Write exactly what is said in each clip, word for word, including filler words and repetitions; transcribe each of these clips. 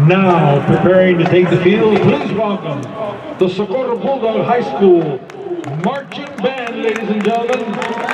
Now preparing to take the field, please welcome the Socorro Bulldog High School Marching Band, ladies and gentlemen.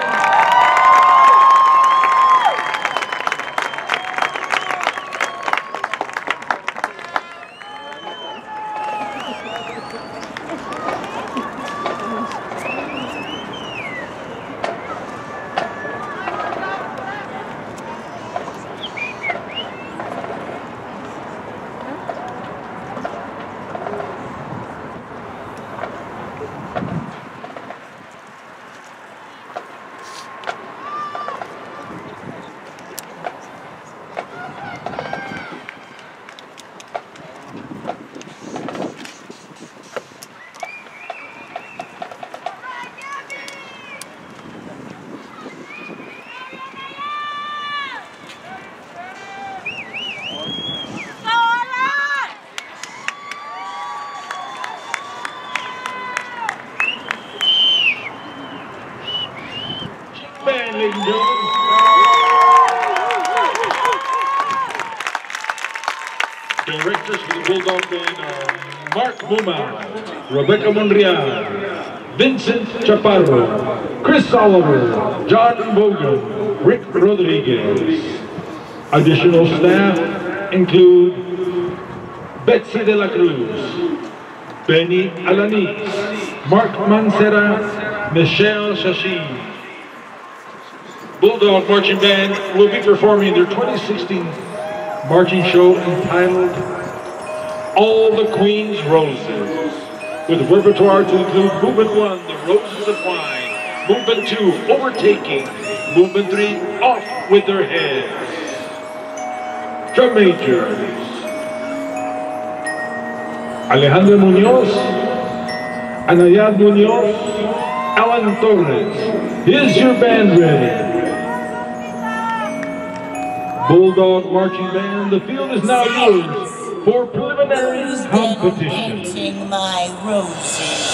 Band, ladies and gentlemen. Directors for the Bulldog Band are Mark Muma, Rebecca Monreal, Vincent Chaparro, Chris Oliver, John Bogan, Rick Rodriguez. Additional staff include Betsy de la Cruz, Benny Alanis, Mark Mancera, Michelle Shashi. Bulldog Marching Band will be performing their twenty sixteen marching show entitled All the Queen's Roses, with repertoire to include Movement one, The Roses of Wine, Movement two, Overtaking, Movement three, Off with Their Heads. Drum majors, Alejandra Munoz, Anayad Munoz, Alan Torres. Is your band ready? Bulldog Marching Band, the field is now yours for preliminary competition. Planting my roses.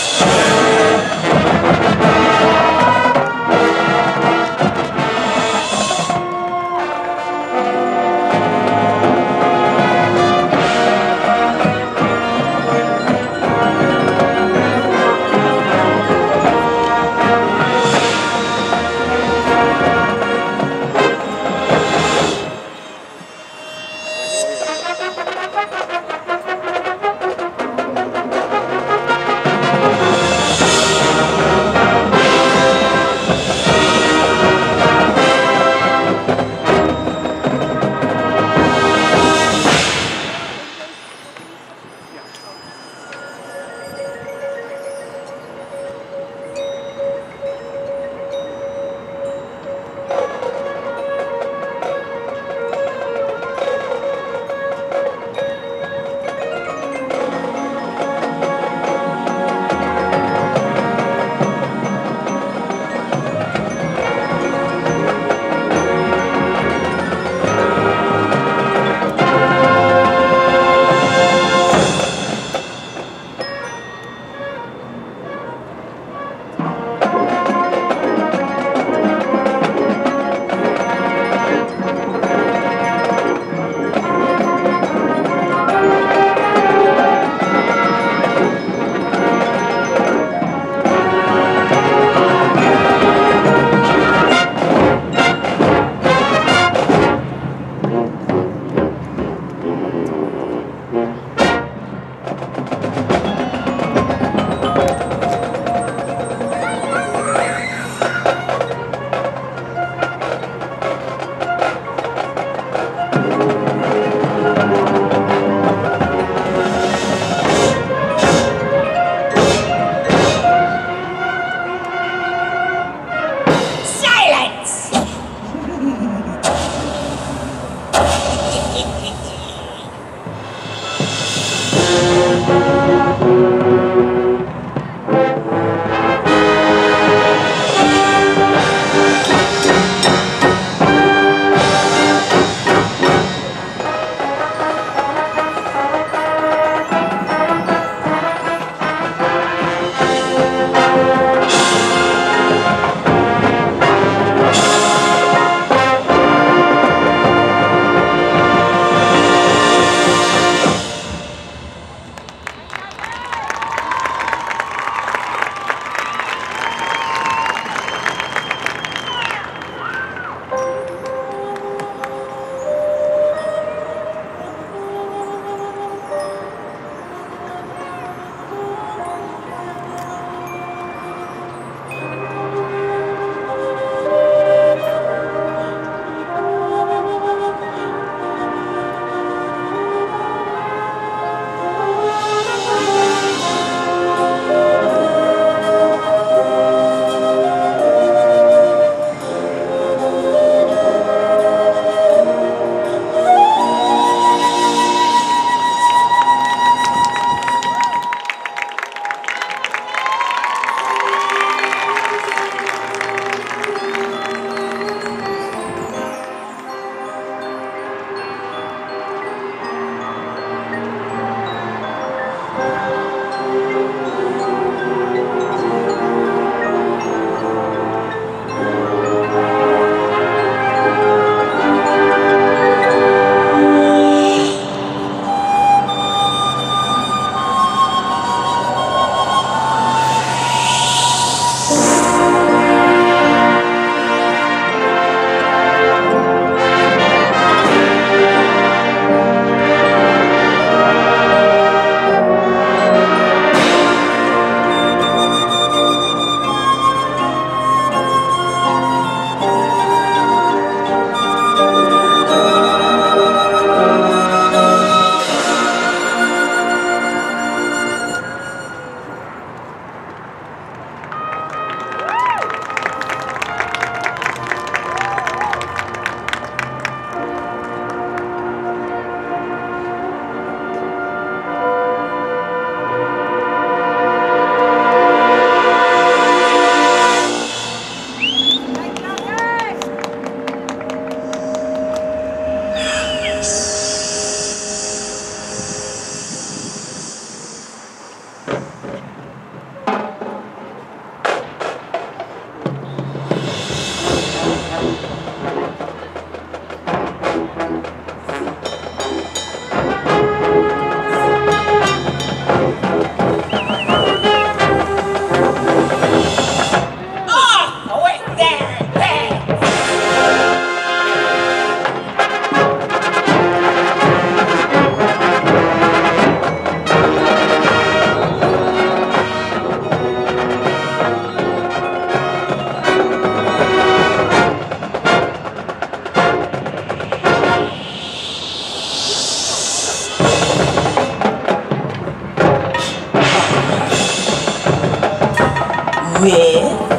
with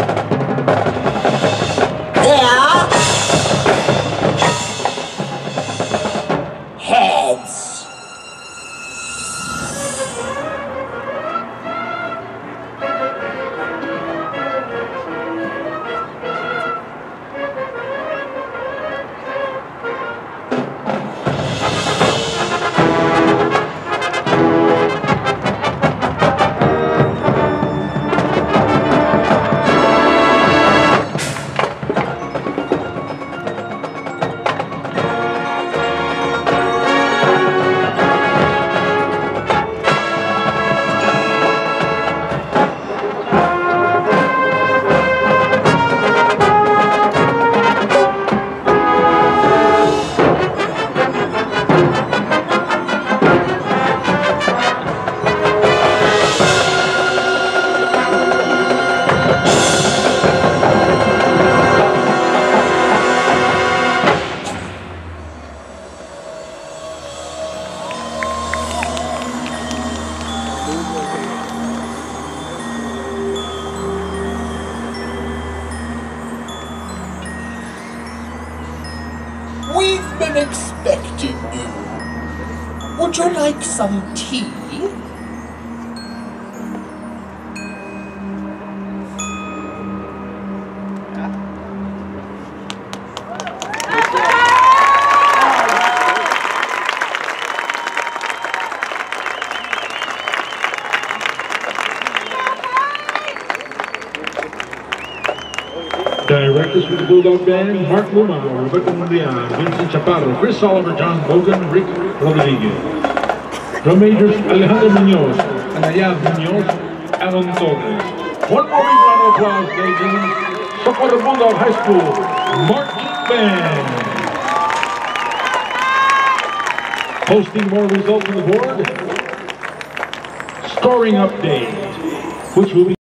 their heads. We've been expecting you. Would you like some tea? Directors for the Bulldog Band, Mark Lumano, Rebecca Mundian, Vincent Chaparro, Chris Oliver, John Bogan, Rick Rodriguez. Drum majors, Alejandro Munoz, Anayab Munoz, Alan Torres. One more big round of applause, ladies and gentlemen. Socorro Bulldog High School, Marching Band. Posting more results on the board. Scoring update, which will be